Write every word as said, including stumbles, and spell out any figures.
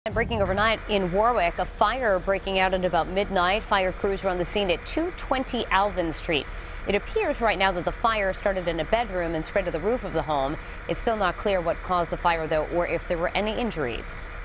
Breaking overnight in Warwick, a fire breaking out at about midnight. Fire crews were on the scene at two twenty Alvin Street. It appears right now that the fire started in a bedroom and spread to the roof of the home. It's still not clear what caused the fire, though, or if there were any injuries.